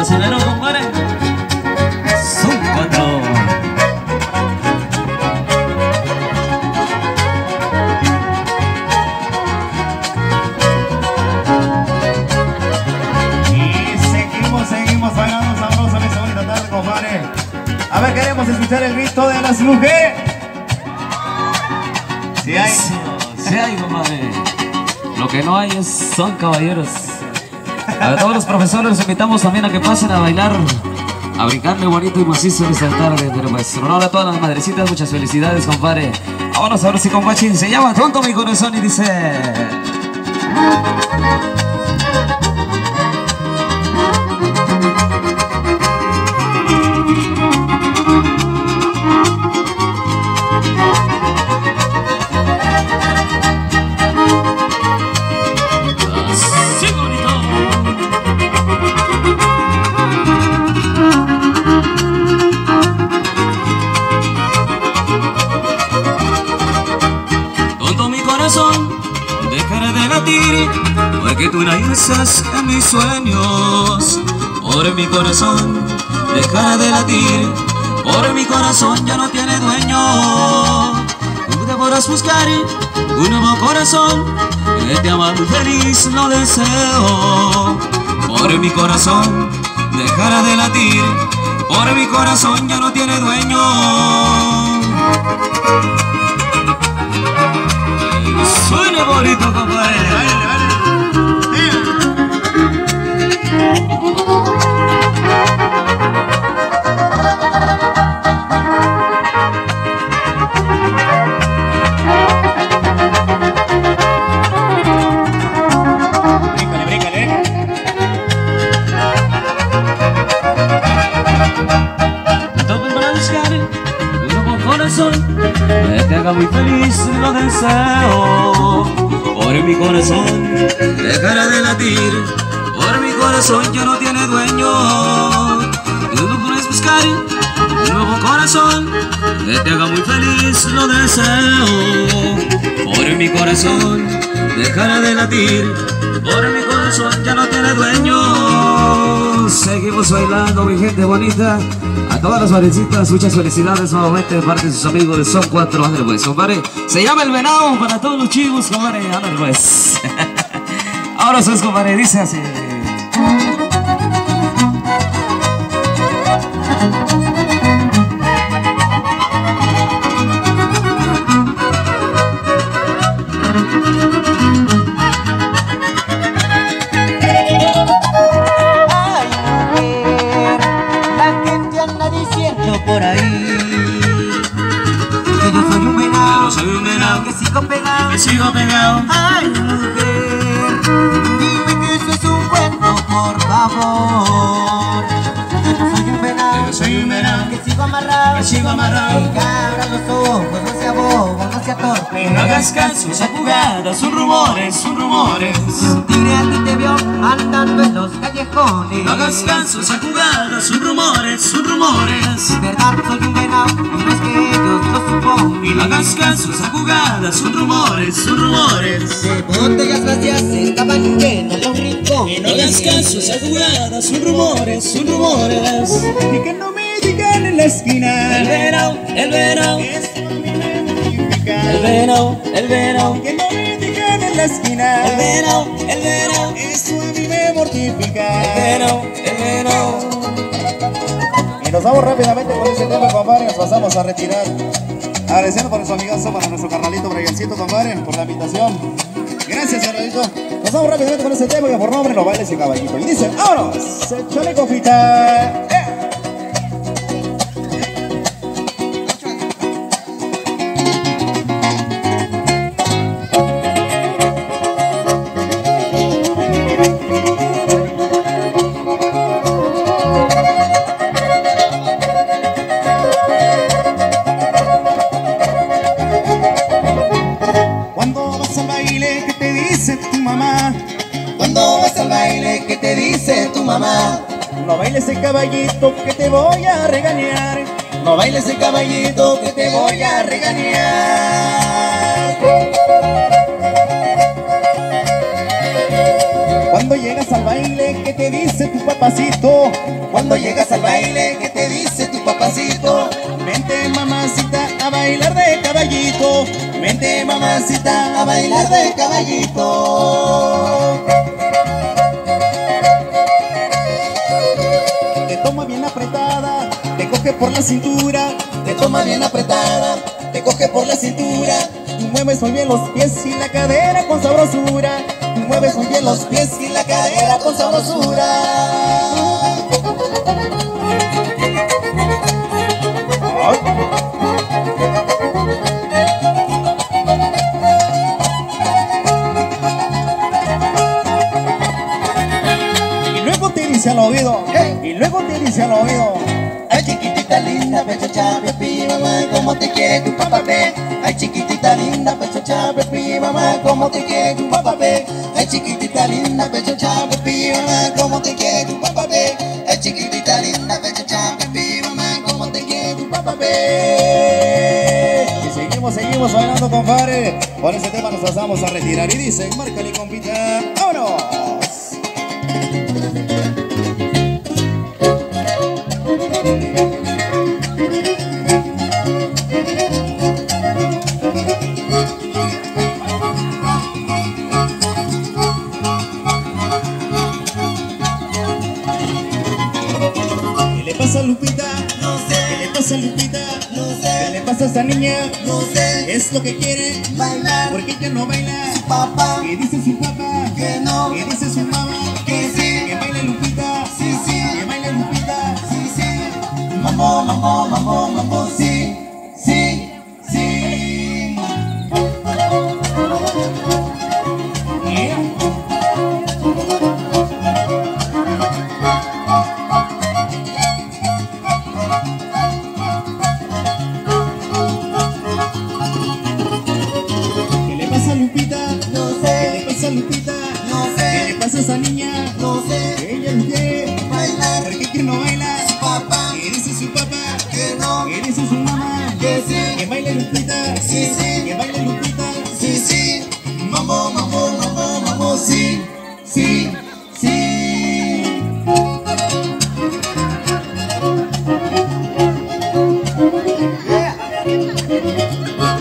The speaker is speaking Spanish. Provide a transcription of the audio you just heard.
corazonero, compadre. Son 4. Seguimos bailando sabroso en esta bonita tarde, compadre. A ver, queremos escuchar el grito de las mujeres. Si hay. Sí hay, compadre. Lo que no hay son caballeros. A todos los profesores los invitamos también a que pasen a bailar, a brincarle bonito y macizo esta tarde. Pero pues, en honor a todas las madrecitas, muchas felicidades, compadre. Vámonos a ver si con Guachín se llama Tonto mi corazón y dice... Dejaré de latir, porque tú no estás en mis sueños. Por mi corazón, dejará de latir, por mi corazón ya no tiene dueño. Tú te podrás buscar un nuevo corazón, que te ama muy feliz, lo deseo. Por mi corazón, dejará de latir, por mi corazón ya no tiene dueño. Suene bonito, compadre. Bríncale, bríncale. Entonces para buscar un nuevo corazón que te haga muy feliz, lo deseo. Por mi corazón, dejará de latir, por mi corazón ya no tiene dueño. Tú no puedes buscar un nuevo corazón que te haga muy feliz, lo deseo. Por mi corazón, dejará de latir, por mi corazón ya no tiene dueño. Seguimos bailando, mi gente bonita. A todas las madrecitas, muchas felicidades nuevamente de parte de sus amigos de Son 4. Ándale pues, compadre. Se llama El Venado para todos los chivos, compadre. Ándale pues. Ahora sí, compadre, dice así. Por ahí que yo soy un venado, que sigo pegado, ay mujer, dime que eso es un cuento, por favor. Yo soy un venado, que sigo amarrado, que abra los ojos, no sea bobo, no sea torpe. No hagas caso, esa jugada, son rumores, son rumores. Un tigre a ti te vio andando en los callejones. No hagas caso, esa jugada, son rumores, son rumores. En verdad soy un venado, y no es que ellos lo suponen. Y no hagas caso, esa jugada, son rumores, son rumores. De botellas vacías estaban llenos los rincones. Y no hagas caso, esa jugada, son rumores, son rumores. Y que no me digan en la esquina. El venado, el venado, Eso a mí me mortifica. el venado, el venado, Que no me digan en la esquina. el venado, el venado, Eso a mí me mortifica. el venado, el venado. Y nos vamos rápidamente con este tema, compadre. Nos pasamos a retirar. Agradeciendo por nuestro amigazo, para nuestro carnalito Briancito, compadre, por la invitación. Gracias, carnalito. Nos vamos rápidamente con este tema que por nombre Los Bailes y Caballito. Y dicen, ¡vámonos! ¡Échale copita! Cuando vas al baile, ¿qué te dice tu mamá? Cuando vas al baile, ¿qué te dice tu mamá? No bailes el caballito que te voy a regañar. No bailes el caballito que te voy a regañar. Cuando llegas al baile, ¿qué te dice tu papacito? Cuando llegas al baile, ¿qué te dice tu papacito? Vente mamacita a bailar de caballito. Vente mamacita a bailar de caballito. Te toma bien apretada, te coge por la cintura. Te toma bien apretada, te coge por la cintura. Tú mueves muy bien los pies y la cadera con sabrosura. Tú mueves muy bien los pies y la cadera con sabrosura. Y luego te dice al oído, y luego te dice al oído: Ay, chiquitita linda, pechocha, pepi, mamá, cómo te quiere tu papá, ve. Ay, chiquitita linda, pechocha, pepi, mamá, cómo te quiere tu papá, ve. Ay, chiquitita linda, pechocha, pepi, mamá, cómo te quiere tu papá, ve. Ay, chiquitita linda, pechocha, pepi, mamá, cómo te quiere tu papá, ve. Y seguimos bailando, compadre. Por ese tema nos pasamos a retirar. Y dicen: márcale, compita, ¡vámonos! ¿Qué le pasa a Lupita? No sé, ¿Qué le pasa a Lupita? no ¿Qué sé, le pasa a esta niña? no sé. Es lo que quiere, Bailar, porque ella no baila. papá, ¿Qué dice su papá? que no, ¿Qué dice su mamá? que sí, Que baile Lupita, sí, sí, que baile Lupita. sí, sí. Mambo, mambo, mambo, mambo, sí, sí, sí. Yeah. ¿Qué le pasa a Lupita? No ¿Qué le sé, pasa a Lupita? no ¿Qué le sé, pasa a esa niña? no sé. Ella no quiere, Bailar, porque ella no baila. papá, ¿Qué dice su papá? que no, ¿Qué dice su mamá? que sí, Que baile Lupita, sí, sí, que baile Lupita. sí, sí. Mambo, mambo, mambo, mambo, sí, sí, sí. Yeah.